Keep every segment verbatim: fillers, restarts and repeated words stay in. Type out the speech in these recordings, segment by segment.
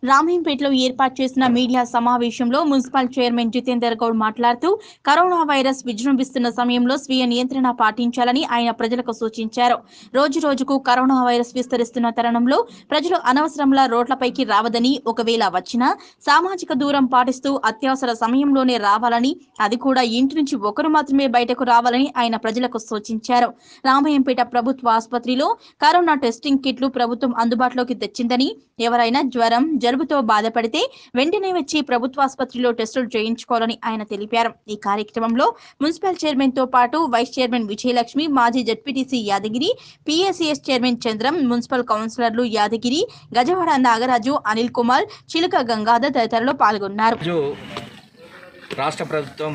రామేంపేటలో ఏర్పాటు చేసిన మీడియా సమావేశంలో మున్సిపల్ చైర్మన్ జితేందర్ గౌడ్ మాట్లాడుతూ కరోనా వైరస్ విజృంభిస్తున్న సమయంలో స్వీయ నియంత్రణ పాటించాలని ఆయన ప్రజలకు సూచించారు. రోజు రోజుకు కరోనా వైరస్ విస్తరిస్తున్న తరుణంలో ప్రజలు అనవసరంగా రోడ్లపైకి రావదని, ఒకవేళ వచ్చినా సామాజిక దూరం పాటిస్తూ అత్యవసర సమయంలోనే రావాలని, అది కూడా ఇంటి నుంచి ఒకరు మాత్రమే బయటకు రావాలని ఆయన ప్రజలకు సూచించారు. రామేంపేట ప్రభుత్వ ఆసుపత్రిలో కరోనా టెస్టింగ్ కిట్లు ప్రభుత్వం అందుబాటులోకి తెచ్చిందని, ఎవరైనా జ్వరం జలుబుతో బాధపడితే వెంటనే వచ్చి ప్రభుత్వ ఆసుపత్రిలో టెస్టులు చేయించుకోవాలని ఆయన తెలిపారు. ఈ కార్యక్రమంలో మున్సిపల్ చైర్మన్ తో పాటు వైస్ చైర్మన్ విజయలక్ష్మి, మాజీ ZPTC Yadagiri, PACS chairman Chandram, municipal కౌన్సిలర్లు యాదగిరి, గజవాడ నాగరాజు, అనిల్ కుమార్, చిలుక గంగాధర్ తదితరులు పాల్గొన్నారు. రాష్ట్ర ప్రభుత్వం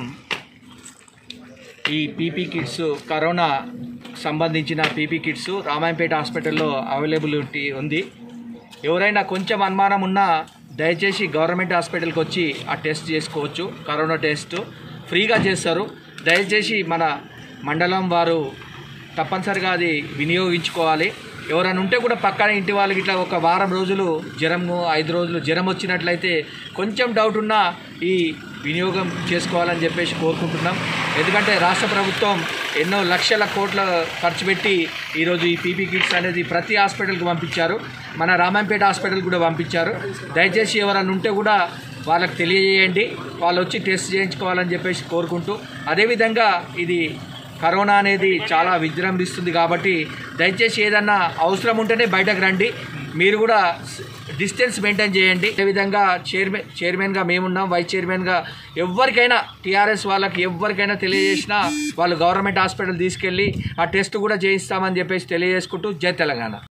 ఈ పీపీ కిట్స్, కరోనా సంబంధించిన పీపీ కిట్స్ రామాయంపేట హాస్పిటల్లో అవైలబిలిటీ ఉంది. ఎవరైనా కొంచెం అనుమానం ఉన్నా దయచేసి గవర్నమెంట్ హాస్పిటల్కి వచ్చి ఆ టెస్ట్ చేసుకోవచ్చు. కరోనా టెస్ట్ ఫ్రీగా చేస్తారు. దయచేసి మన మండలం వారు తప్పనిసరిగా అది వినియోగించుకోవాలి. ఎవరైనా ఉంటే కూడా పక్కన ఇంటి వాళ్ళకి ఇట్లా ఒక వారం రోజులు జ్వరము, ఐదు రోజులు జ్వరం వచ్చినట్లయితే కొంచెం డౌట్ ఉన్నా ఈ వినియోగం చేసుకోవాలని చెప్పేసి కోరుకుంటున్నాం. ఎందుకంటే రాష్ట్ర ప్రభుత్వం ఎన్నో లక్షల కోట్ల ఖర్చు పెట్టి ఈరోజు ఈ పీపీ కిట్స్ అనేది ప్రతి హాస్పిటల్కి పంపించారు. మన రామాయంపేట హాస్పిటల్ కూడా పంపించారు. దయచేసి ఎవరైనా ఉంటే కూడా వాళ్ళకి తెలియజేయండి, వాళ్ళు వచ్చి టెస్ట్ చేయించుకోవాలని చెప్పేసి కోరుకుంటూ, అదేవిధంగా ఇది కరోనా అనేది చాలా విజృంభిస్తుంది కాబట్టి దయచేసి ఏదన్నా అవసరం ఉంటేనే బయటకు రండి. మీరు కూడా డిస్టెన్స్ మెయింటైన్ చేయండి. అదేవిధంగా చైర్మన్ చైర్మన్గా మేమున్నాం, వైస్ చైర్మన్గా ఎవరికైనా టీఆర్ఎస్ వాళ్ళకి ఎవరికైనా తెలియజేసినా వాళ్ళు గవర్నమెంట్ హాస్పిటల్ తీసుకెళ్ళి ఆ టెస్ట్ కూడా చేయిస్తామని చెప్పేసి తెలియజేసుకుంటూ జై తెలంగాణ.